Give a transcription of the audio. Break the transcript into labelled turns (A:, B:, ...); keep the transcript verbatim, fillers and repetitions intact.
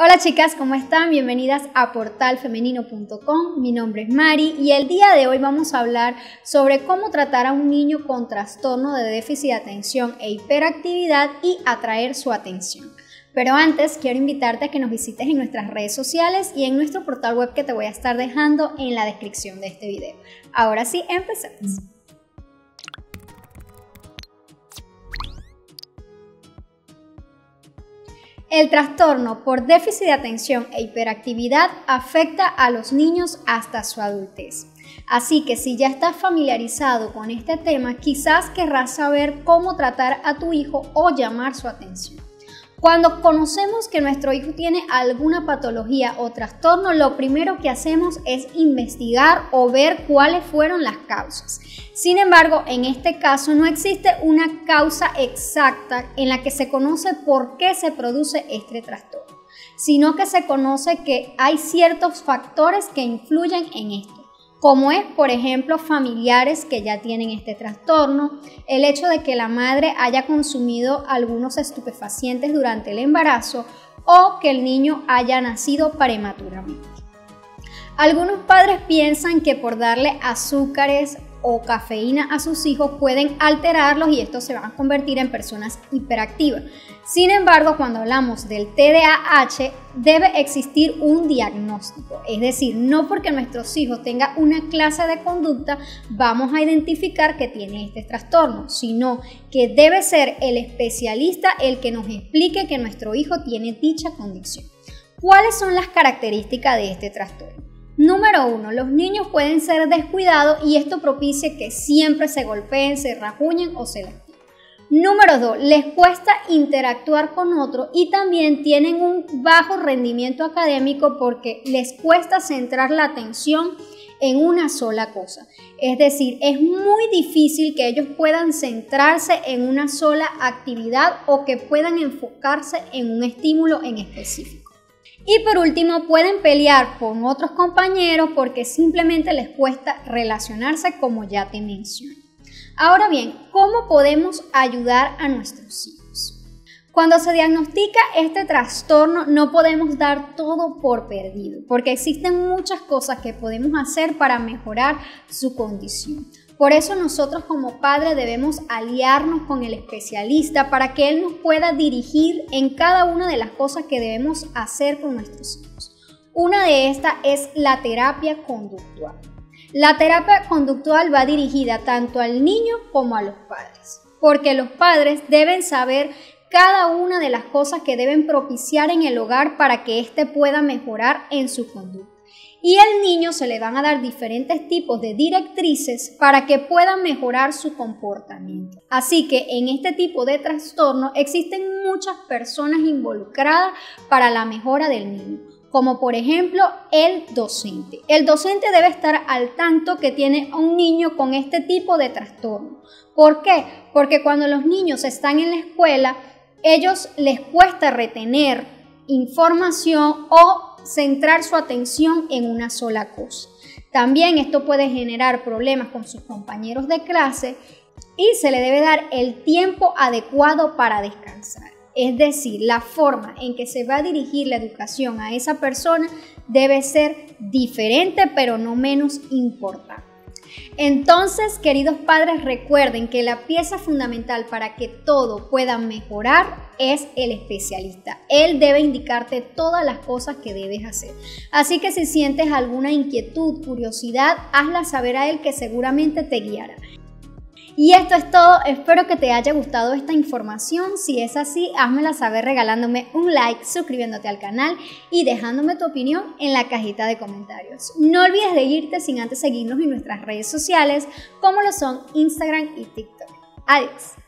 A: Hola chicas, ¿cómo están? Bienvenidas a portal femenino punto com. Mi nombre es Mari y el día de hoy vamos a hablar sobre cómo tratar a un niño con trastorno de déficit de atención e hiperactividad y atraer su atención. Pero antes quiero invitarte a que nos visites en nuestras redes sociales y en nuestro portal web que te voy a estar dejando en la descripción de este video. Ahora sí, empecemos. El trastorno por déficit de atención e hiperactividad afecta a los niños hasta su adultez. Así que si ya estás familiarizado con este tema, quizás querrás saber cómo tratar a tu hijo o llamar su atención. Cuando conocemos que nuestro hijo tiene alguna patología o trastorno, lo primero que hacemos es investigar o ver cuáles fueron las causas. Sin embargo, en este caso no existe una causa exacta en la que se conoce por qué se produce este trastorno, sino que se conoce que hay ciertos factores que influyen en esto, como es, por ejemplo, familiares que ya tienen este trastorno, el hecho de que la madre haya consumido algunos estupefacientes durante el embarazo o que el niño haya nacido prematuramente. Algunos padres piensan que por darle azúcares o cafeína a sus hijos pueden alterarlos y estos se van a convertir en personas hiperactivas. Sin embargo, cuando hablamos del T D A H, debe existir un diagnóstico, es decir, no porque nuestros hijos tengan una clase de conducta vamos a identificar que tiene este trastorno, sino que debe ser el especialista el que nos explique que nuestro hijo tiene dicha condición. ¿Cuáles son las características de este trastorno? Número uno, los niños pueden ser descuidados y esto propicia que siempre se golpeen, se rajuñen o se lastimen. Número dos, les cuesta interactuar con otros y también tienen un bajo rendimiento académico porque les cuesta centrar la atención en una sola cosa. Es decir, es muy difícil que ellos puedan centrarse en una sola actividad o que puedan enfocarse en un estímulo en específico. Y por último, pueden pelear con otros compañeros porque simplemente les cuesta relacionarse, como ya te mencioné. Ahora bien, ¿cómo podemos ayudar a nuestros hijos? Cuando se diagnostica este trastorno, no podemos dar todo por perdido, porque existen muchas cosas que podemos hacer para mejorar su condición. Por eso nosotros como padres debemos aliarnos con el especialista para que él nos pueda dirigir en cada una de las cosas que debemos hacer con nuestros hijos. Una de estas es la terapia conductual. La terapia conductual va dirigida tanto al niño como a los padres, porque los padres deben saber cada una de las cosas que deben propiciar en el hogar para que éste pueda mejorar en su conducta. Y al niño se le van a dar diferentes tipos de directrices para que pueda mejorar su comportamiento. Así que en este tipo de trastorno existen muchas personas involucradas para la mejora del niño, como por ejemplo el docente. El docente debe estar al tanto que tiene a un niño con este tipo de trastorno. ¿Por qué? Porque cuando los niños están en la escuela, ellos les cuesta retener información o centrar su atención en una sola cosa. También esto puede generar problemas con sus compañeros de clase y se le debe dar el tiempo adecuado para descansar. Es decir, la forma en que se va a dirigir la educación a esa persona debe ser diferente, pero no menos importante. Entonces, queridos padres, recuerden que la pieza fundamental para que todo pueda mejorar es el especialista. Él debe indicarte todas las cosas que debes hacer. Así que si sientes alguna inquietud, curiosidad, hazla saber a él que seguramente te guiará. Y esto es todo, espero que te haya gustado esta información. Si es así, házmela saber regalándome un like, suscribiéndote al canal y dejándome tu opinión en la cajita de comentarios. No olvides de irte sin antes seguirnos en nuestras redes sociales como lo son Instagram y TikTok. Adiós.